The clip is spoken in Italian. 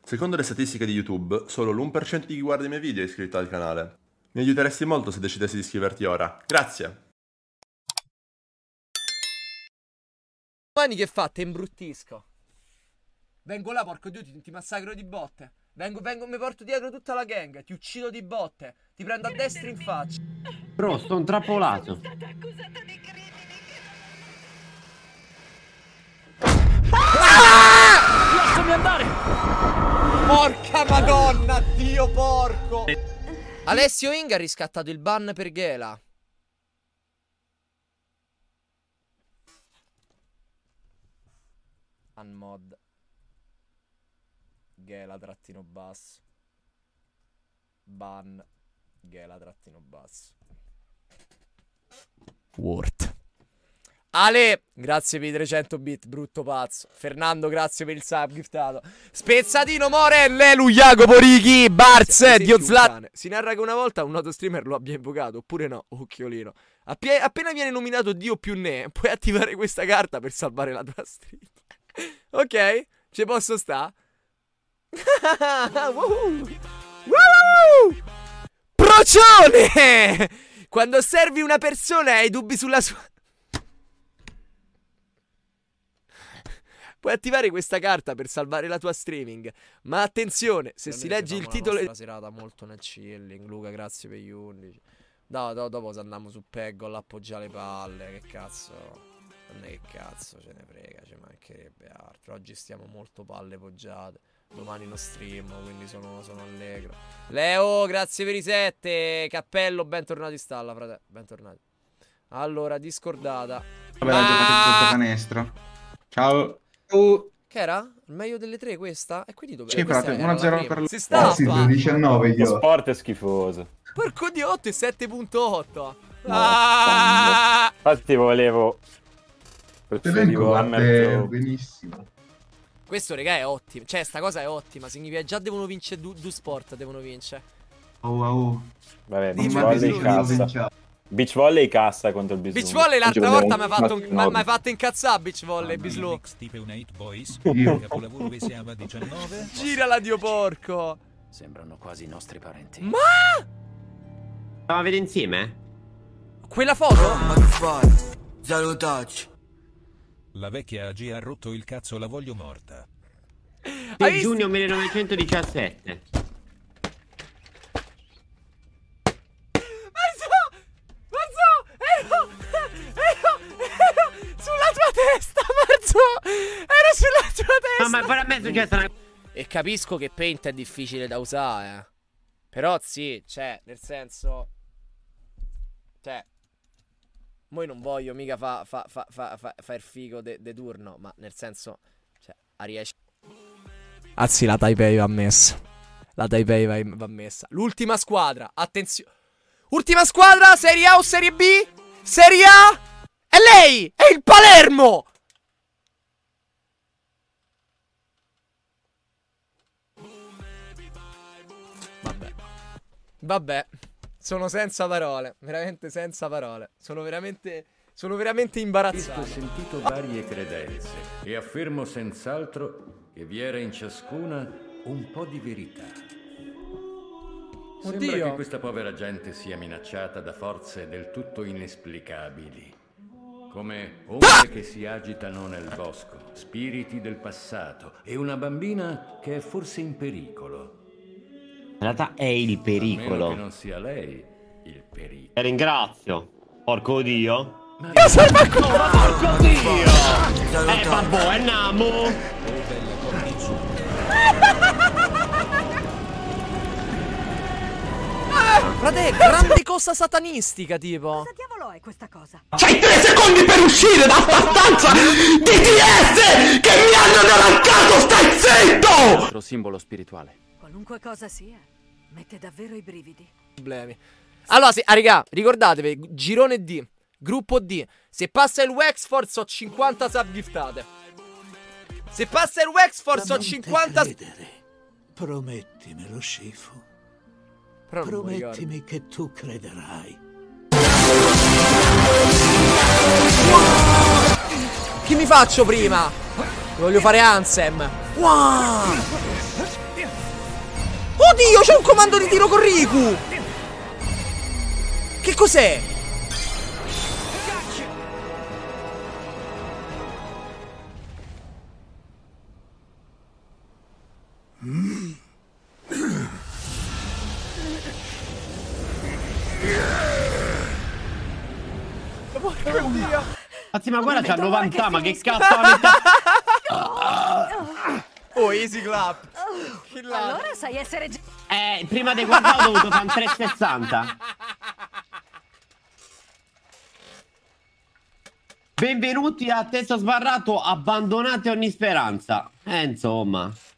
Secondo le statistiche di YouTube, solo l'1% di chi guarda i miei video è iscritto al canale. Mi aiuteresti molto se decidessi di iscriverti ora. Grazie! Domani che fa? Te imbruttisco. Vengo là, porco Dio, ti massacro di botte. Vengo, mi porto dietro tutta la gang. Ti uccido di botte. Ti prendo a destra in faccia. Bro, sto intrappolato. Lasciami andare! Porca madonna, Dio porco! Alessio Inga ha riscattato il ban per Ghela. Unmod Ghela trattino basso. Ban Ghela trattino basso. Word. Ale, grazie per i 300 bit, brutto pazzo. Fernando, grazie per il sub giftato. Spezzatino Morelle, Jacopo Righi, Barz, Dio Zlatan. Si narra che una volta un noto streamer lo abbia invocato, oppure no, occhiolino. Appena viene nominato Dio più ne, puoi attivare questa carta per salvare la tua stream. Ok, ci posso sta? Procione! Quando servi una persona e hai dubbi sulla sua... Puoi attivare questa carta per salvare la tua streaming. Ma attenzione, se si legge il titolo... Una serata molto nel chilling. Luca, grazie per gli 11. Dopo andiamo su Peggle, appoggiare le palle. Che cazzo... A me che cazzo ce ne frega, ci mancherebbe altro. Oggi stiamo molto palle poggiate. Domani no stream, quindi sono allegro. Leo, grazie per i 7. Cappello, bentornato in stalla, frate. Bentornati. Allora, discordata. Vabbè, la giocata in canestro. Ciao. Che era? Il meglio delle tre questa? E quindi dove? Sì, frate, 1-0 per Si sta sì, 19 io. Lo sport è schifoso. Porco di 8 e 7.8. Infatti volevo... Benissimo. Questo, raga, è ottimo. Cioè, sta cosa è ottima. Significa già devono vincere due sport. Devono vincere. Vabbè, beach volley cassa. Beach volley cassa contro il Bislu. Beach volley l'altra volta mi hai fatto incazzare. Beach volley, Bislu. Girala, Dio porco. Sembrano quasi i nostri parenti. Ma stiamo a vedere insieme? Quella foto? Ma che fai? Salutacci. La vecchia AG ha rotto il cazzo, la voglio morta. Sì, giugno 1917. Marzo, ero sulla tua testa, Marzo. Ero sulla tua testa. No, ma per me è successa una... E capisco che Paint è difficile da usare, però sì, cioè, nel senso... Cioè... Mo' io non voglio mica fa il figo de turno, ma nel senso, cioè, riesce. Anzi, la Taipei va messa. La Taipei va messa. L'ultima squadra, attenzione. Ultima squadra, Serie A o Serie B? Serie A? È lei! È il Palermo! Vabbè. Sono senza parole, veramente senza parole. Sono veramente imbarazzato. Ho sentito varie credenze e affermo senz'altro che vi era in ciascuna un po' di verità. Sembra che questa povera gente sia minacciata da forze del tutto inesplicabili. Come ombre che si agitano nel bosco, spiriti del passato e una bambina che è forse in pericolo. In realtà è il pericolo. A meno che non sia lei il pericolo. Ringrazio. Porco Dio. Porco Dio! Babbo, è Namo. Frate, grande cosa satanistica, tipo. Cosa diavolo è questa cosa? C'hai 3 secondi per uscire da sta stanza di TS che mi hanno arrancato, stai zitto! Altro simbolo spirituale. Qualunque cosa sia, mette davvero i brividi. Problemi. Allora, raga, ricordatevi, girone D, gruppo D. Se passa il Wexford so 50 sub giftate. Se passa il Wexford so 50... Promettimelo, Shifu. Però non mi Promettimi che tu crederai. Chi mi faccio prima? Voglio fare Ansem. Wow! Oddio, c'è un comando di tiro con Riku! Che cos'è? Porca mia! Anzi, ma guarda, c'ha 90, ma che cazzo Oh, easy clap. Allora sai essere... prima di guardare ho dovuto fare un 360. Benvenuti a Testo Sbarrato, abbandonate ogni speranza. Insomma.